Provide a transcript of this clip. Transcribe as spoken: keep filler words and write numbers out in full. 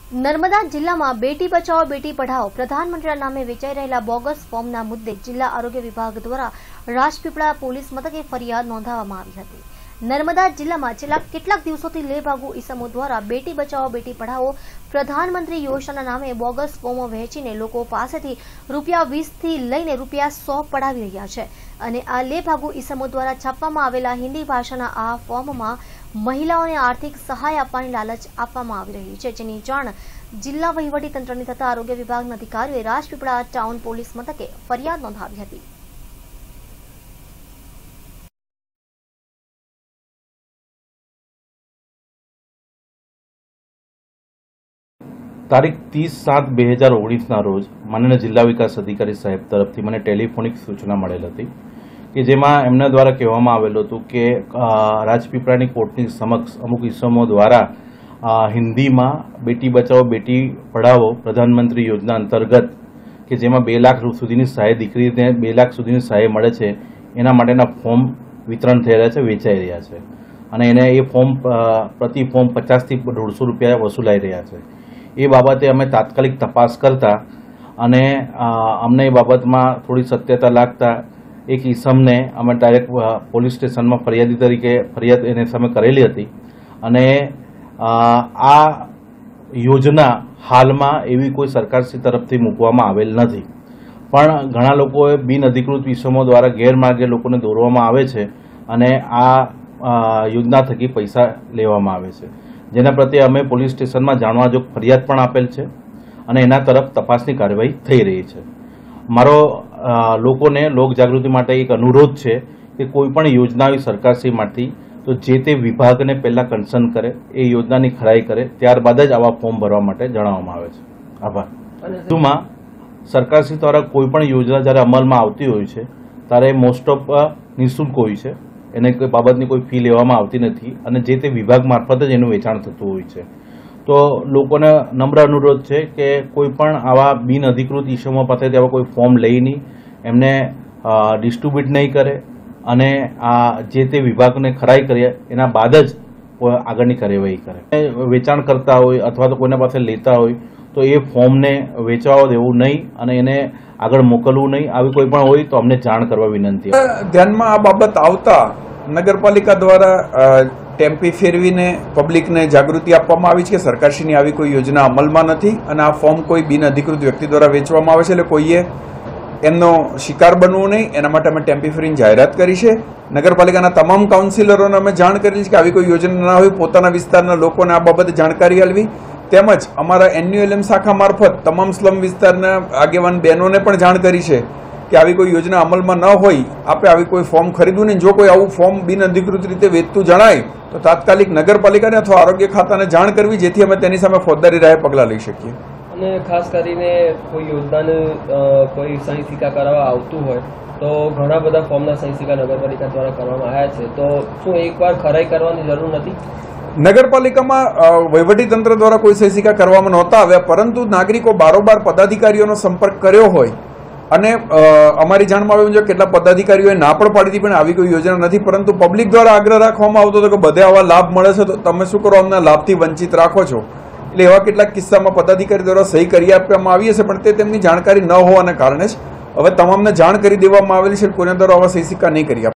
નર્મદા જિલ્લામાં બેટી બચાવો બેટી પઢાઓ પ્રધાનમંત્રીના નામે વેચાઈ રહેલા બોગસ ફોર્મના મુદ્દે જિલ્લા આરોગ્ય વિભાગ દ્વારા રાજપીપળા પોલીસ મથકે ફરિયાદ નોંધાવવામાં આવી હતી। નર્મદા જિલ્લામાં છેલ્લા કેટલાક દિવસોથી લેભાગુ ઈસમો દ્વારા બેટી બચાવો બેટી પઢાઓ પ્રધાનમંત્રી યોજનાના નામે બોગસ ફોર્મો વહેંચીને લોકો પાસેથી રૂપિયા વીસ થી લઈને રૂપિયા સો પડાવી રહ્યા છે અને આ લેભાગુ ઈસમો દ્વારા છાપવામાં આવેલા હિન્દી ભાષાના આ ફોર્મમાં મહિલાઓને આર્થિક સહાય આપવાની લાલચ આપવામાં આવી રહી છે, જેની જાણ જિલ્લા વહીવટી તંત્રની થતા આરોગ્ય વિભાગના અધિકારીઓએ રાજપીપળા ટાઉન પોલીસ મથકે ફરિયાદ નોંધાવી હતી। તારીખ तीस सात બે હજાર ઓગણીસ ના રોજ માનનીય જિલ્લા વિકાસ અધિકારી સાહેબ તરફથી મને ટેલિફોનિક સૂચના મળેલ હતી કે જેમાં એમના દ્વારા કહેવામાં આવેલું હતું કે રાજપીપળાની કોર્ટની સમક્ષ અમુક ઇસમો દ્વારા હિન્દીમાં બેટી બચાવો બેટી પઢાઓ પ્રધાનમંત્રી યોજના અંતર્ગત કે જેમાં બે લાખ સુધીની સહાય દીકરીને બે લાખ સુધીની સહાય મળે છે એના માટેના ફોર્મ વિતરણ થઈ રહ્યા છે, વેચાઈ રહ્યા છે અને એને એ ફોર્મ પ્રતિ ફોર્મ પચાસથી દોઢસો રૂપિયા વસૂલાઈ રહ્યા છે। એ બાબતે અમે તાત્કાલિક તપાસ કરતા અને અમને એ બાબતમાં થોડી સત્યતા લાગતા એક ઈસમને અમે ડાયરેક્ટ પોલીસ સ્ટેશનમાં ફરિયાદી તરીકે ફરિયાદ એને સામે કરેલી હતી અને આ યોજના હાલમાં એવી કોઈ સરકારશ્રી તરફથી મૂકવામાં આવેલ નથી, પણ ઘણા લોકોએ બિન અધિકૃત ઈસમો દ્વારા ગેરમાર્ગે લોકોને દોરવામાં આવે છે અને આ યોજના થકી પૈસા લેવામાં આવે છે, જેના પ્રત્યે અમે પોલીસ સ્ટેશનમાં જાણવા જોગ ફરિયાદ પણ આપેલ છે અને એના તરફ તપાસની કાર્યવાહી થઈ રહી છે। મારો લોકોને લોક જાગૃતિ માટે એક અનુરોધ છે કે કોઈ પણ યોજના આવી સરકારશ્રીમાંથી તો જે તે વિભાગને પહેલાં કન્સર્ન કરે, એ યોજનાની ખરાઈ કરે, ત્યારબાદ જ આવા ફોર્મ ભરવા માટે જણાવવામાં આવે છે। આભાર। વધુમાં સરકારશ્રી દ્વારા કોઈ પણ યોજના જ્યારે અમલમાં આવતી હોય છે ત્યારે મોસ્ટ ઓફ નિઃશુલ્ક હોય છે, એને કોઈ બાબતની કોઈ ફી લેવામાં આવતી નથી અને જે તે વિભાગ મારફત જ એનું વેચાણ થતું હોય છે। તો લોકોને નમ્ર અનુરોધ છે કે કોઈ પણ આવા બિન અધિકૃત ઈસમો પાસેથી આવા કોઈ ફોર્મ લઈ નહીં, એમને ડિસ્ટ્રીબ્યુટ નહીં કરે અને આ જે તે વિભાગને ખરાઈ કરીએ એના બાદ જ આગળની કાર્યવાહી કરે। વેચાણ કરતા હોય અથવા તો કોઈના પાસે લેતા હોય તો એ ફોર્મને વેચવા દેવું નહીં અને એને આગળ મોકલવું નહીં, આવી કોઈ પણ હોય તો અમને જાણ કરવા વિનંતી। ધ્યાનમાં આ બાબત આવતા નગરપાલિકા દ્વારા ટેમ્પી ફેરવીને પબ્લિકને જાગૃતિ આપવામાં આવી છે કે સરકારશ્રીની આવી કોઈ યોજના અમલમાં નથી અને આ ફોર્મ કોઈ બિન અધિકૃત વ્યક્તિ દ્વારા વેચવામાં આવે છે, એટલે કોઈએ એમનો શિકાર બનવું નહીં, એના માટે અમે ટેમ્પી ફેરીની જાહેરાત કરી છે। નગરપાલિકાના તમામ કાઉન્સિલરોને અમે જાણ કરેલી છે કે આવી કોઈ યોજના ના હોય, પોતાના વિસ્તારના લોકોને આ બાબતે જાણકારી આપવી, તેમજ અમારા એન્યુએલએમ શાખા મારફત તમામ સ્લમ વિસ્તારના આગેવાન બહેનોને પણ જાણ કરી છે કે આવી કોઈ યોજના અમલમાં ન હોય, આપણે આવી કોઈ ફોર્મ ખરીદવું નહીં। જો કોઈ આવું ફોર્મ બિન અધિકૃત રીતે વેચતું જણાય તો તાત્કાલિક નગરપાલિકાને અથવા આરોગ્ય ખાતાને જાણ કરવી, જેથી અમે તેની સામે ફોજદારી રાહે પગલાં લઈ શકીએ। અને ખાસ કરીને કોઈ યોજનાને કોઈ સહી સિક્કા કરાવવા આવતું હોય તો ઘણા બધા ફોર્મના સહી સિક્કા નગરપાલિકા દ્વારા કરવામાં આવ્યા છે, તો શું એકવાર ખરાઈ કરવાની જરૂર નથી? નગરપાલિકામાં વહીવટીતંત્ર દ્વારા કોઈ સહી સિક્કા કરવામાં નહોતા આવ્યા, પરંતુ નાગરિકો બારોબાર પદાધિકારીઓનો સંપર્ક કર્યો હોય અને અમારી જાણમાં આવ્યું છે કેટલા પદાધિકારીઓએ ના પણ પાડી હતી પણ આવી કોઈ યોજના નથી, પરંતુ પબ્લિક દ્વારા આગ્રહ રાખવામાં આવતો હતો કે બધે આવા લાભ મળે છે તો તમે શું કરો, અમને લાભથી વંચિત રાખો છો, એટલે એવા કેટલાક કિસ્સામાં પદાધિકારી દ્વારા સહી કરી આપવામાં આવી હશે પણ તે તેમની જાણકારી ન હોવાના કારણે જ હવે તમામને જાણ કરી દેવામાં આવેલી છે, કોઈના દ્વારા આવા સહી સિક્કા નહીં કરી આપે।